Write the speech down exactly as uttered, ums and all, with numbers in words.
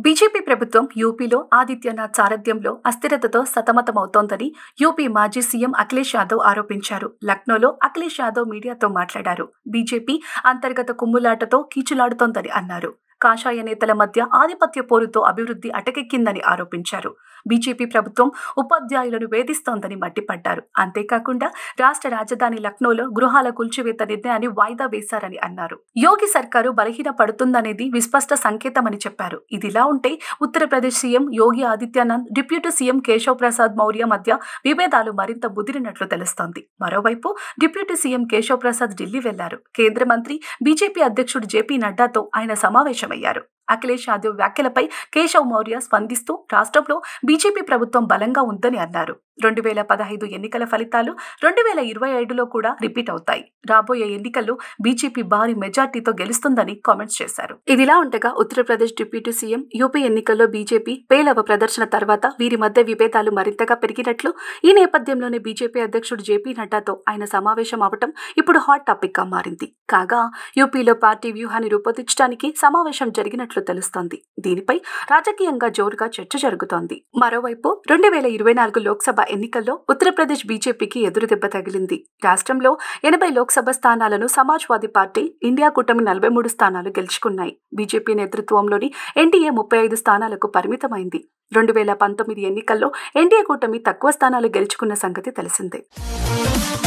BJP ప్రభుత్వం యూపీలో ఆదిత్యనాథ్ సారథ్యంలో అస్థిరతతో సతమతమవుతోందని యూపీ మాజీ సీఎం అఖిలేష్ యాదవ్ ఆరోపించారు. లక్నోలో అఖిలేష్ యాదవ్ మీడియాతో మాట్లాడారు. బీజేపీ అంతర్గత కుమ్ములాటతో కీచులాడుతోందని అన్నారు. కాషాయ నేతల మధ్య ఆధిపత్య పోరుతో అభివృద్ధి అటకెక్కిందని ఆరోపించారు. బీజేపీ ప్రభుత్వం ఉపాధ్యాయులను వేధిస్తోందని మండిపడ్డారు. అంతేకాకుండా రాష్ట్ర రాజధాని లక్నోలో గృహాల కూల్చివేత నిర్ణయాన్ని వాయిదా వేశారని అన్నారు. యోగి సర్కారు బలహీన పడుతుందనేది విస్పష్ట సంకేతమని చెప్పారు. ఇదిలా ఉంటే Uttar Pradesh CM Yogi Adityanath, deputy CM Keshav Prasad Maurya మధ్య విభేదాలు మరింత ముదిరినట్లు తెలుస్తోంది. మరోవైపు డిప్యూటీ సీఎం కేశవ్ ప్రసాద్ ఢిల్లీ వెళ్లారు. కేంద్ర మంత్రి, బీజేపీ అధ్యక్షుడు జేపీ నడ్డాతో ఆయన సమావేశమయ్యారు. అఖిలేష్ యాదవ్ వ్యాఖ్యలపై కేశవ్ మౌర్య స్పందిస్తూ రాష్ట్రంలో బీజేపీ ప్రభుత్వం బలంగా ఉందని అన్నారు. రెండు వేల పదహైదు ఎన్నికల ఫలితాలు రెండు వేల ఇరవై ఐదులో కూడా రిపీట్ అవుతాయి. రాబోయే ఎన్నికల్లో బీజేపీ భారీ మెజార్టీతో గెలుస్తుందని కామెంట్స్ చేశారు. ఇదిలా ఉండగా ఉత్తరప్రదేశ్ డిప్యూటీ సీఎం యూపీ ఎన్నికల్లో బీజేపీ పేలవ ప్రదర్శన తర్వాత వీరి మధ్య విభేదాలు మరింతగా పెరిగినట్లు, ఈ నేపథ్యంలోనే బీజేపీ అధ్యక్షుడు జేపీ నడ్డాతో ఆయన సమావేశం అవటం ఇప్పుడు హాట్ టాపిక్ గా మారింది. కాగా యూపీలో పార్టీ వ్యూహాన్ని రూపొందించడానికి సమావేశం జరిగినట్లు తెలుస్తోంది. దీనిపై రాజకీయంగా జోరుగా చర్చ జరుగుతోంది. మరోవైపు రెండు వేల ఇరవై నాలుగు లోక్సభ ఎన్నికల్లో ఉత్తరప్రదేశ్ బీజేపీకి ఎదురుదెబ్బ తగిలింది. రాష్ట్రంలో ఎనభై లోక్సభ స్థానాలను సమాజ్వాదీ పార్టీ, ఇండియా కూటమి నలభై మూడు స్థానాలు గెలుచుకున్నాయి. బీజేపీ నేతృత్వంలోని ఎన్డీఏ ముప్పై ఐదు స్థానాలకు పరిమితమైంది. రెండు వేల పంతొమ్మిది ఎన్నికల్లో ఎన్డీఏ కూటమి తక్కువ స్థానాలు గెలుచుకున్న సంగతి తెలిసిందే.